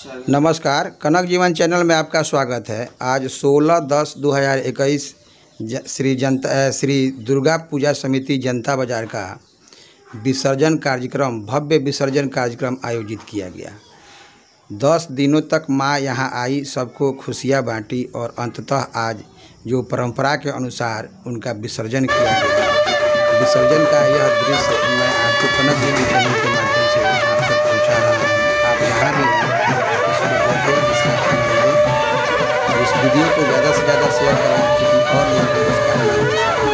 नमस्कार, कनक जीवन चैनल में आपका स्वागत है। आज 16/10/2021 श्री दुर्गा पूजा समिति जनता बाजार का विसर्जन कार्यक्रम, भव्य विसर्जन कार्यक्रम आयोजित किया गया। 10 दिनों तक मां यहां आई, सबको खुशियां बांटी और अंततः आज जो परंपरा के अनुसार उनका विसर्जन किया गया। विसर्जन का यह दृश्य मैं आपको कनक जीवन चैनल के माध्यम से आप तक पहुँचा रहा हूँ। आप यहाँ भी और इस वीडियो को ज़्यादा से ज़्यादा शेयर करें ताकि और लोग इसका आनंद ले सकें।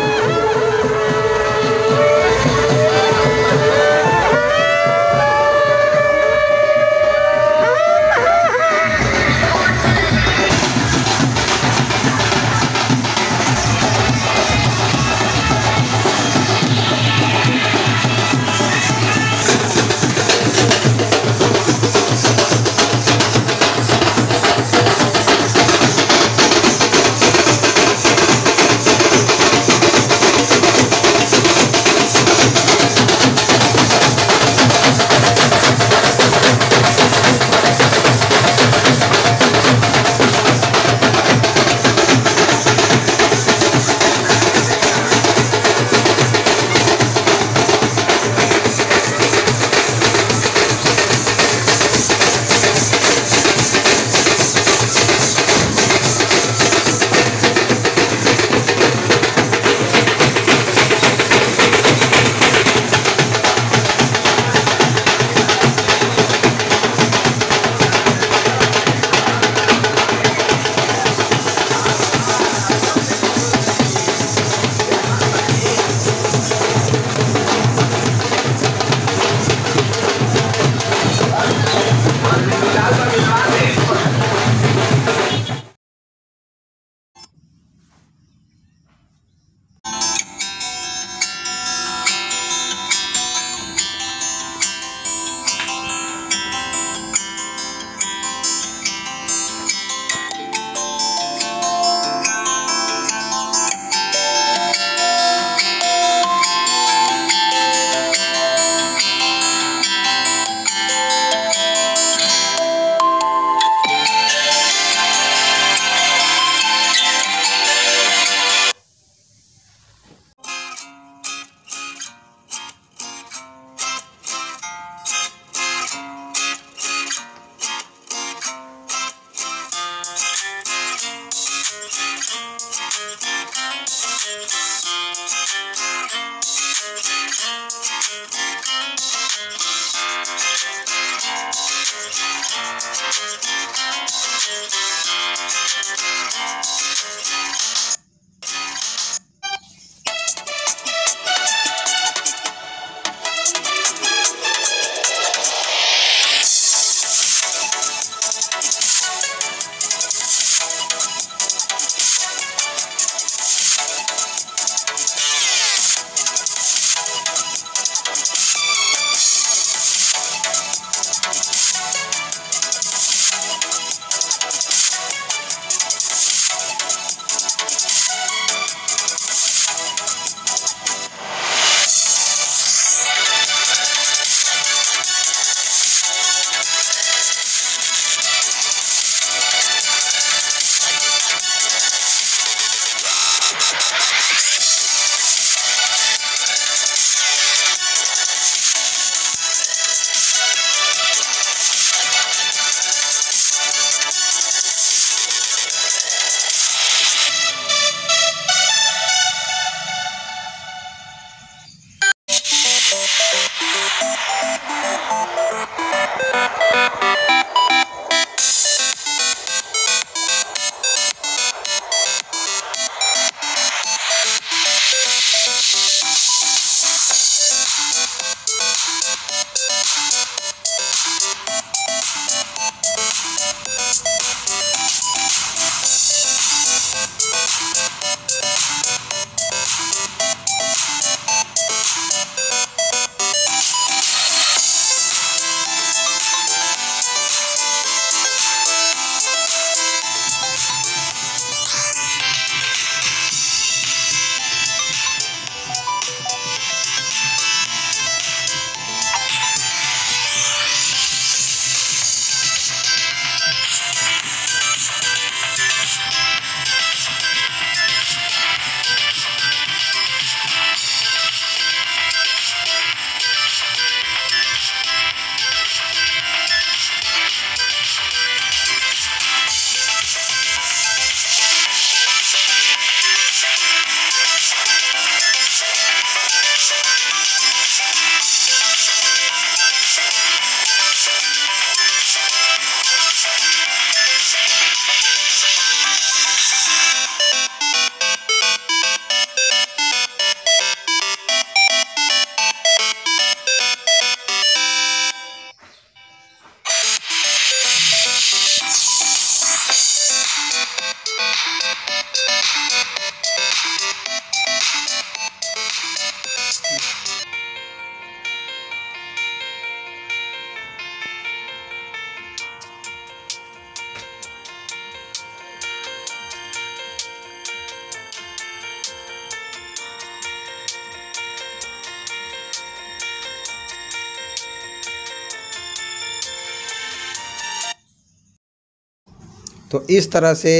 तो इस तरह से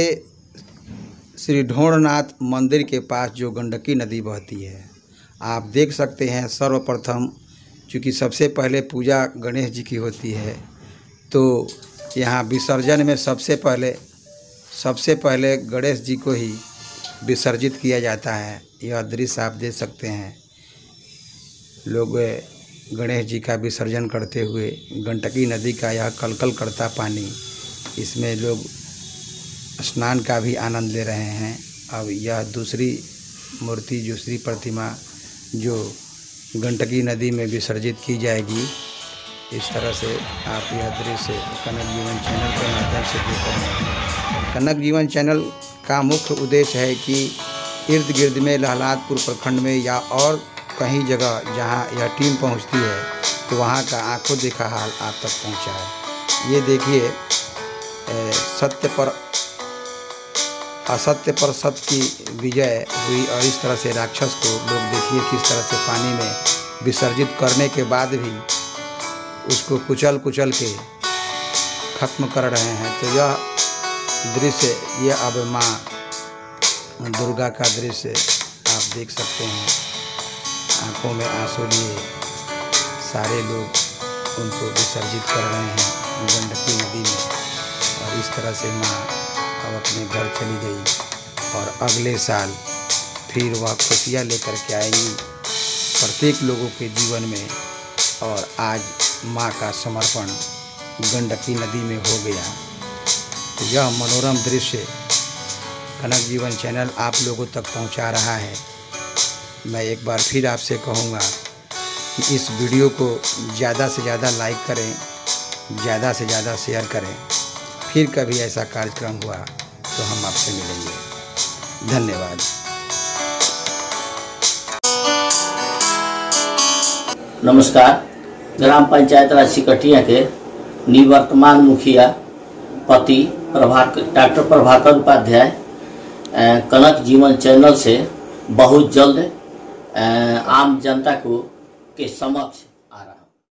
श्री ढोणनाथ मंदिर के पास जो गंडकी नदी बहती है, आप देख सकते हैं। सर्वप्रथम चूँकि सबसे पहले पूजा गणेश जी की होती है, तो यहाँ विसर्जन में सबसे पहले गणेश जी को ही विसर्जित किया जाता है। यह दृश्य आप देख सकते हैं, लोग गणेश जी का विसर्जन करते हुए गंडकी नदी का यह कलकल करता पानी, इसमें लोग स्नान का भी आनंद ले रहे हैं। अब यह दूसरी मूर्ति, दूसरी प्रतिमा जो गंडकी नदी में विसर्जित की जाएगी। इस तरह से आप यह दृश्य कनक जीवन चैनल के माध्यम से देख रहे हैं। कनक जीवन चैनल का मुख्य उद्देश्य है कि इर्द गिर्द में लहलादपुर प्रखंड में या और कहीं जगह जहां यह टीम पहुंचती है, तो वहां का आंखों देखा हाल आप तक पहुंचा है। ये देखिए, सत्य पर असत्य पर सत्य की विजय हुई और इस तरह से राक्षस को लोग देखिए किस तरह से पानी में विसर्जित करने के बाद भी उसको कुचल के खत्म कर रहे हैं। तो यह दृश्य, ये अब माँ दुर्गा का दृश्य आप देख सकते हैं। आंखों में आंसू लिए सारे लोग उनको विसर्जित कर रहे हैं गंडकी नदी में। और इस तरह से माँ अब अपने घर चली गई और अगले साल फिर वह खुशियाँ लेकर के आएंगी प्रत्येक लोगों के जीवन में। और आज माँ का समर्पण गंडकी नदी में हो गया। तो यह मनोरम दृश्य कनक जीवन चैनल आप लोगों तक पहुंचा रहा है। मैं एक बार फिर आपसे कहूँगा कि इस वीडियो को ज़्यादा से ज़्यादा लाइक करें, ज़्यादा से ज़्यादा शेयर करें। फिर कभी ऐसा कार्यक्रम हुआ तो हम आपसे मिलेंगे। धन्यवाद। नमस्कार। ग्राम पंचायत राज सिकटिया के निवर्तमान मुखिया पति डॉक्टर प्रभाकर उपाध्याय कनक जीवन चैनल से बहुत जल्द आम जनता के समक्ष